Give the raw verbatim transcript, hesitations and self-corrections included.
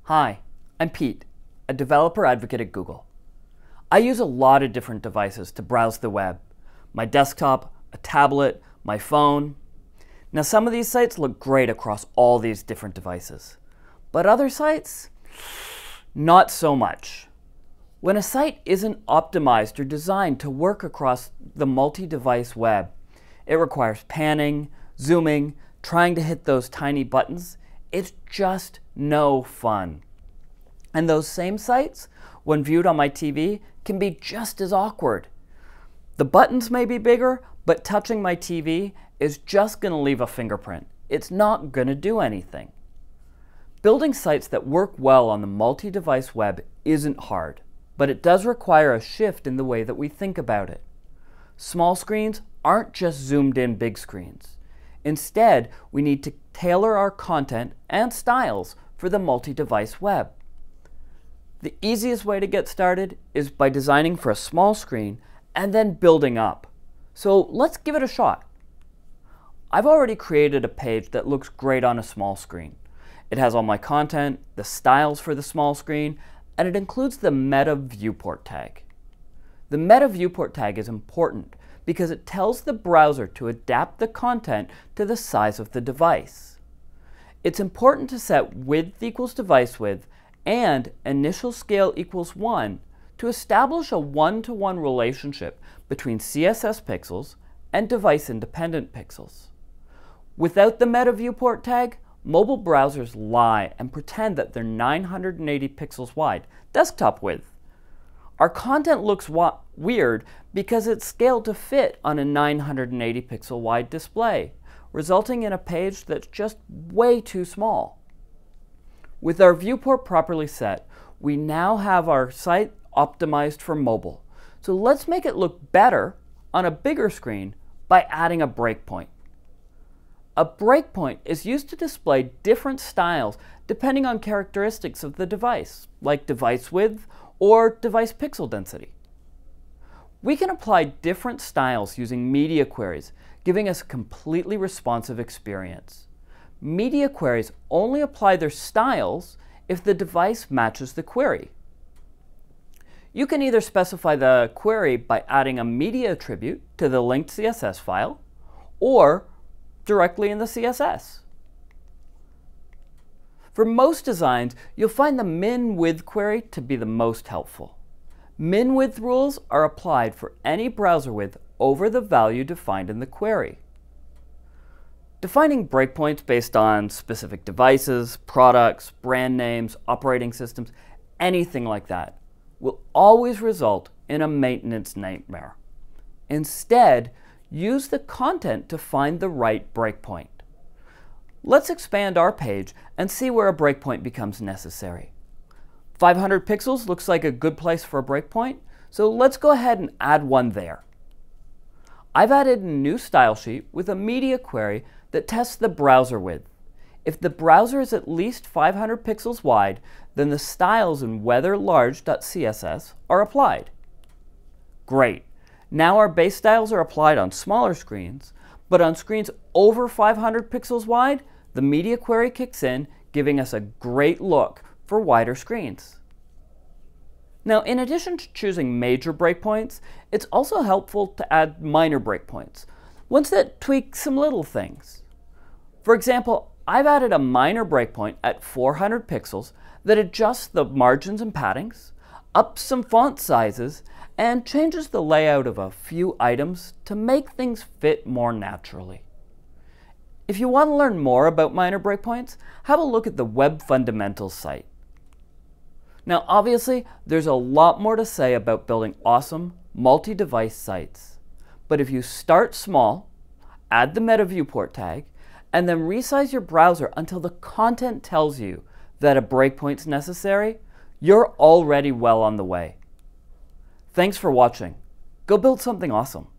Hi, I'm Pete, a developer advocate at Google. I use a lot of different devices to browse the web. My desktop, a tablet, my phone. Now some of these sites look great across all these different devices, but other sites, not so much. When a site isn't optimized or designed to work across the multi-device web, it requires panning, zooming, trying to hit those tiny buttons. It's just no fun. And those same sites, when viewed on my T V, can be just as awkward. The buttons may be bigger, but touching my T V is just going to leave a fingerprint. It's not going to do anything. Building sites that work well on the multi-device web isn't hard, but it does require a shift in the way that we think about it. Small screens aren't just zoomed in big screens. Instead, we need to tailor our content and styles for the multi-device web. The easiest way to get started is by designing for a small screen and then building up. So let's give it a shot. I've already created a page that looks great on a small screen. It has all my content, the styles for the small screen, and it includes the meta viewport tag. The meta viewport tag is important because it tells the browser to adapt the content to the size of the device. It's important to set width equals device width and initial scale equals one to establish a one-to-one relationship between C S S pixels and device-independent pixels. Without the meta viewport tag, mobile browsers lie and pretend that they're nine hundred eighty pixels wide, desktop width. Our content looks weird because it's scaled to fit on a nine hundred eighty pixel wide display, resulting in a page that's just way too small. With our viewport properly set, we now have our site optimized for mobile. So let's make it look better on a bigger screen by adding a breakpoint. A breakpoint is used to display different styles depending on characteristics of the device, like device width or device pixel density. We can apply different styles using media queries, giving us a completely responsive experience. Media queries only apply their styles if the device matches the query. You can either specify the query by adding a media attribute to the linked C S S file or directly in the C S S. For most designs, you'll find the min-width query to be the most helpful. Min-width rules are applied for any browser width over the value defined in the query. Defining breakpoints based on specific devices, products, brand names, operating systems, anything like that will always result in a maintenance nightmare. Instead, use the content to find the right breakpoint. Let's expand our page and see where a breakpoint becomes necessary. five hundred pixels looks like a good place for a breakpoint, so let's go ahead and add one there. I've added a new style sheet with a media query that tests the browser width. If the browser is at least five hundred pixels wide, then the styles in weatherlarge.css are applied. Great. Now our base styles are applied on smaller screens, but on screens over five hundred pixels wide, the media query kicks in, giving us a great look for wider screens. Now, in addition to choosing major breakpoints, it's also helpful to add minor breakpoints, ones that tweak some little things. For example, I've added a minor breakpoint at four hundred pixels that adjusts the margins and paddings, ups some font sizes, and changes the layout of a few items to make things fit more naturally. If you want to learn more about minor breakpoints, have a look at the Web Fundamentals site. Now obviously, there's a lot more to say about building awesome multi-device sites. But if you start small, add the meta viewport tag, and then resize your browser until the content tells you that a breakpoint's necessary, you're already well on the way. Thanks for watching. Go build something awesome.